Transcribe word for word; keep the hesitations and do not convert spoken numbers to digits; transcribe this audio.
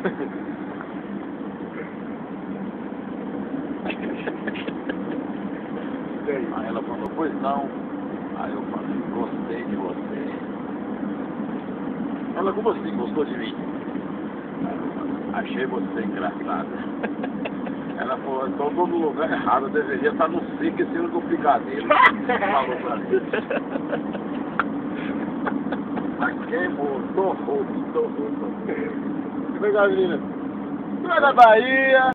Aí ela falou, pois não. Aí eu falei, gostei de você. Ela, como assim, gostou de mim? Aí eu falei, achei você engraçada. Ela falou, então estou no lugar errado, eu deveria estar no circo em cima do picadeiro. Falou pra mim. Queimou, torrou, torrou, torrou. Obrigado, menina. Tu é da Bahia?